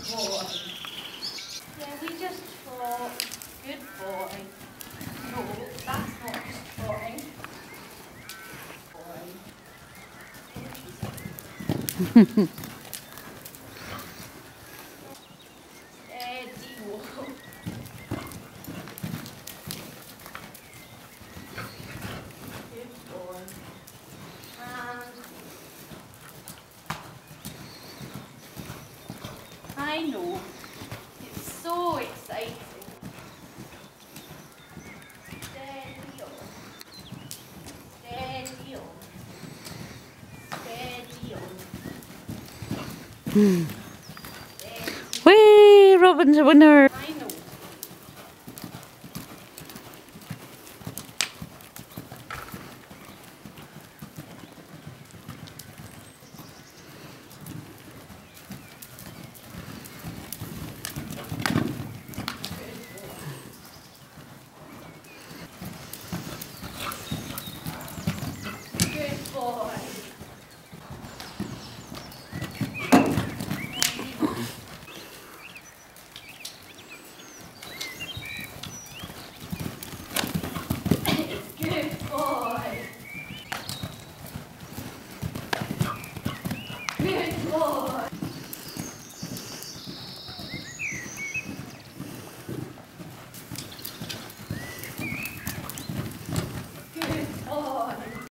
boy. Yeah, we just fought. Good boy. No, that's not just foughting. Boy. Good boy. And I know. It's so exciting. Steady on. Steady on. Steady on. Whee! Robin's a winner! I know. Good boy. Good boy. Good boy.